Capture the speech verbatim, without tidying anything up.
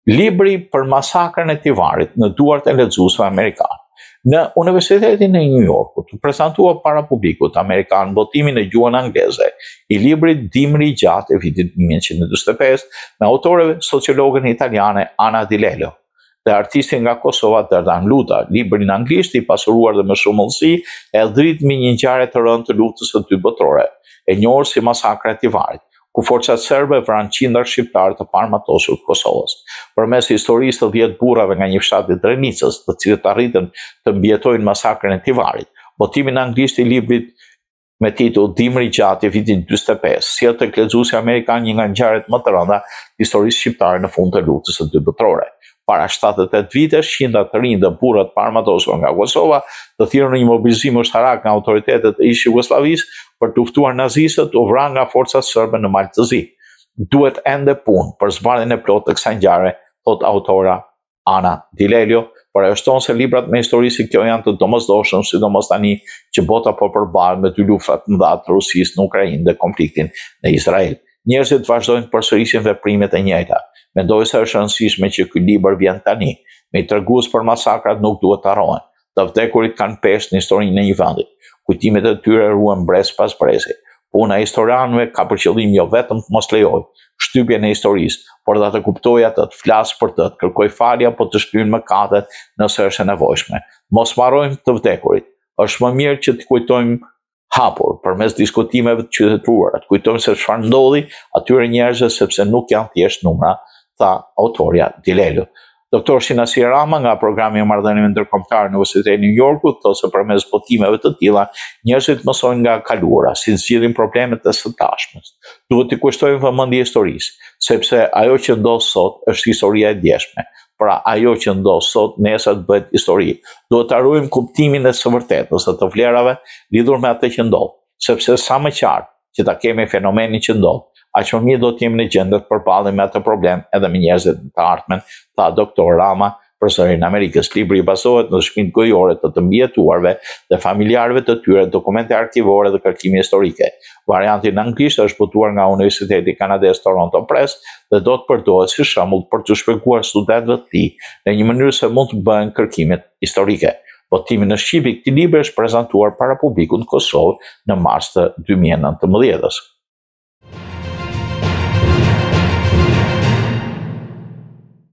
Libri për masakrën e Tivarit në duart e lexuesve amerikanë. Në Universitetin e New Yorkut, prezantua para publikut amerikan botimin e gjuhën angleze i librit Dimri i gjatë e vitit mille novecento dyqin e pesë me autore sociologën italiane Ana Di Lello dhe artistin nga Kosova Derdan Luta. Libri në anglisht i pasuruar dhe me shumëllësi e dhrit mbi një ngjarje të rëndë të luftës së dytë botërore, e njohur si masakra e Tivarit, ku forcat serbe vranë qindra shqiptarë të parmatosur të Kosovës. Përmes historisë të dhjetë burrave nga një fshat i Drenicës, të cilët arritën të mbijetojnë masakrën e Tivarit, botimi në anglisht i librit me titull Dimri i gjatë i vitit dyqin e pesë, sjell tek lexuesi amerikan një nga ngjarjet më të rënda të historisë shqiptare në fund të luftës së dytë botërore. Para shtatëdhjetë e tetë vitesh, qindra të rinj dhe burra të parmatosur nga Kosova të thirrën në një mobilizim ushtarak nga autoritetet e ish Jugosllavisë për të luftuar nazistët, u vranë nga forcat serbe në Maltëzi. Duhet ende punë për zbardhjen e plotë të kësaj ngjarje, thot autora Ana Di Lello, por ajo shton se librat me histori si kjo janë të domosdoshëm, sidomos tani që bota po përballet me dy lufta të mëdha të Rusisë në Ukrainë dhe konfliktin në Izrael. Njerëzit vazhdojnë të përsërisin veprimet e njëjta. Mendoj se është rëndësishme që ky libër vjen tani, me tregues për masakrat nuk duhet të harrohen. Të vdekurit kanë peshë në historinë e një vendi. Kujtimet e tyre ruhen brez pas brezi. Puna e historianëve ka për qëllim jo vetëm të mos lejojë shtypjen e historisë, por dhe të kuptojë atë, të flasë për të, të kërkoj falje apo të shlyejë mëkatet nëse është e nevojshme. Mos mbarojmë të vdekurit. Është më mirë që të kujtojmë hapur përmes diskutimeve të qytetëruara, të kujtojmë se çfarë ndodhi atyre njerëzve sepse nuk janë thjesht numra, tha autoria Di Lello. Doktor Shinasi Rama nga programi i marrëdhënieve ndërkombëtare në Universitetin e New Yorkut thotë se përmes botimeve të tilla njerëzit mësojnë nga kaluara, si zgjidhin problemet e së tashmes. Duhet të kushtojmë vëmendje historisë, sepse ajo që ndodh sot është historia e djeshme. Pra ajo që ndodh sot nesër të bëhet histori. Duhet të harrojmë kuptimin e së vërtetës së të vlerave lidhur me atë që ndodh, sepse sa më qartë që ta kemi fenomenin që ndodh, aq më mirë do të jemi në gjendje të përballemi me atë problem edhe me njerëzit të ardhmen, tha doktor Rama për zërin e Amerikës. Libri bazohet në shpinë gojore të të mbijetuarve dhe familjarëve të tyre, dokumente arkivore dhe kërkime historike. Varianti në anglisht është botuar nga Universiteti Kanadez Toronto Press dhe do të përdoret si shembull për të shpjeguar studentëve të tij në një mënyrë se mund të bëhen kërkimet historike. Botimi në shqip i këtij libri është prezantuar para publikut në Kosovë në mars të dy mijë e nëntëmbëdhjetë.